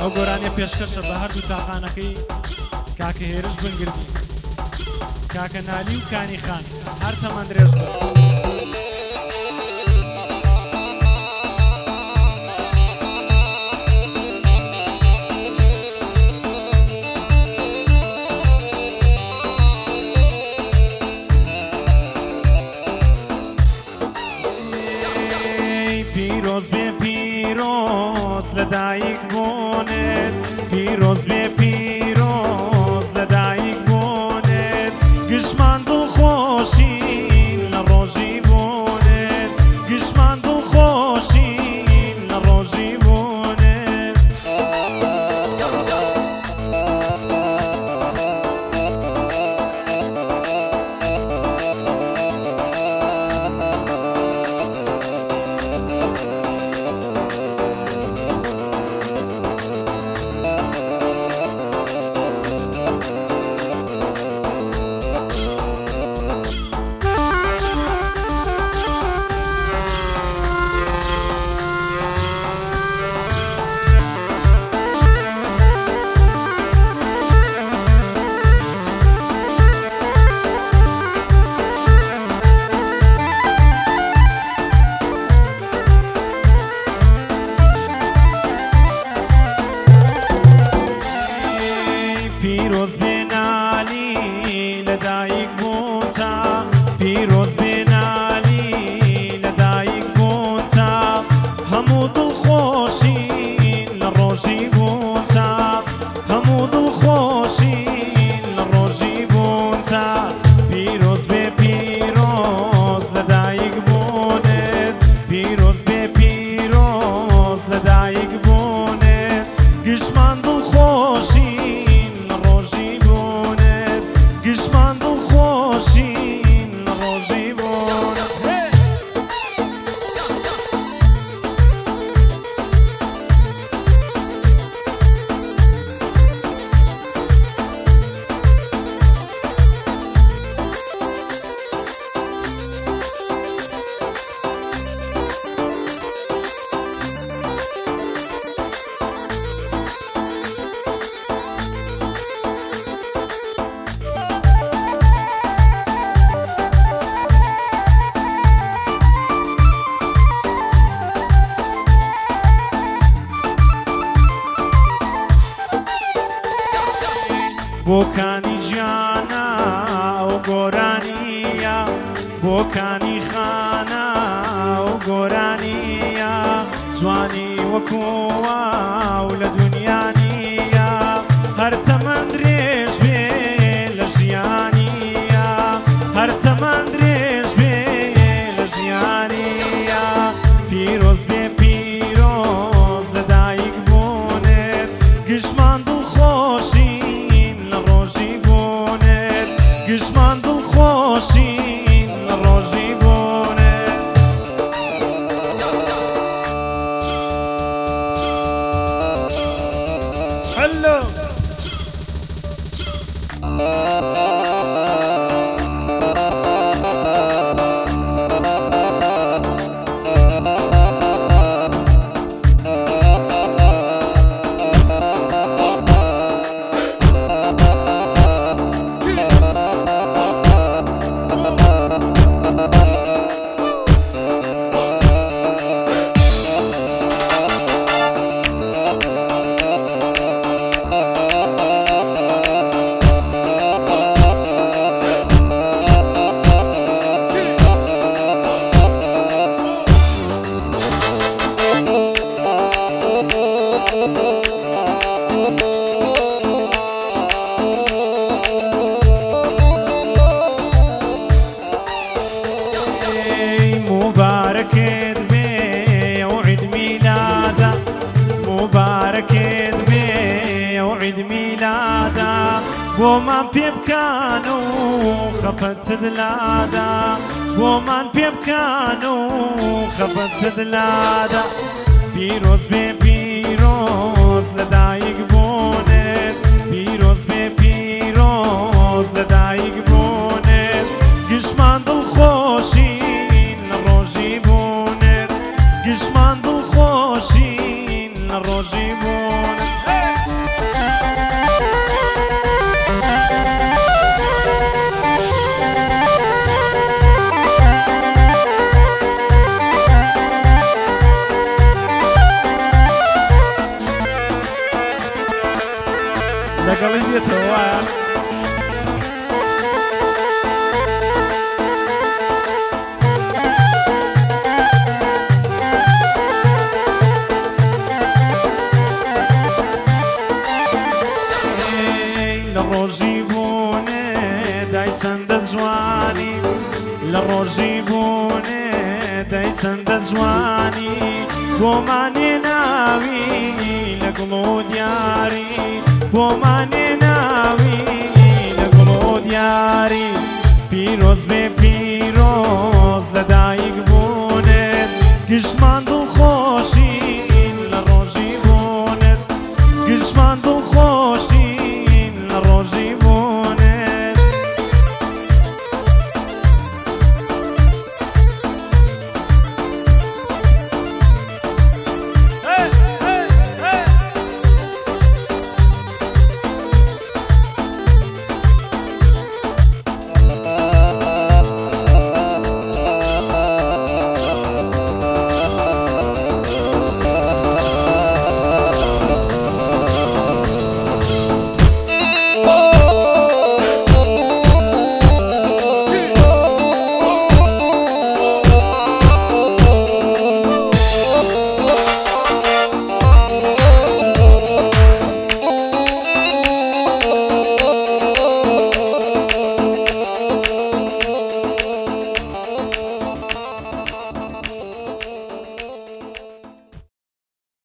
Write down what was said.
ئەو گۆرانیە پێشکەشە بە هەردوو تاقانەکەی کاکە هێرش بنگردی کاکە نالی و کانی خان هەر تەمەند درێژ بن پیروز به پیروز لدایک بونید پیروز به پیروز لدایک بونید گشمان دل خوشین لروجی بونید گشمان دل خوشین لروجی بونید پیروز به نالی لدایک بونتا پیروز به نالی لدایک بونتا همو دل خوشین لروجی بونتا همو دل خوشین لروجی بونتا پیروز به پیروز لدایک بونید پیروز به پیروز لدایک بونید گشمان دل خوشین گشمان دل خوشین روزی بونه بۆکانی جیانە ئەو گۆرانیە بۆکانی خانە ئەو گۆرانیە جوانی وەکووە و لە دونیا نیە هەر تەمەند درێژ بێ لە ژیانیە هەر تەمەند درێژ بێ لە ژیانیە پیرۆز بێ پیرۆز لەدایک بوونێت گشمان دڵخۆشی گشمان دل خوشین روزی بونه هلو مباركت بي وعيد ميلاده مباركت بي وعيد ميلاده ومن بيبكانو خفت دلاده ومن بيبكانو خفت دلاده پیروز به پیروز لدایک بونید پیروز به پیروز لدایک بونید گشمان دل خوشین روزی بونید گشمان دل خوشین روزی بونید دای چەندە جوانی لە ڕۆژی بوونێ دای چەندە جوانی بۆمانێ ناوی لە گوڵ و دیاری بۆمانێ ناوی لە گوڵ و دیاری پیرۆز بێ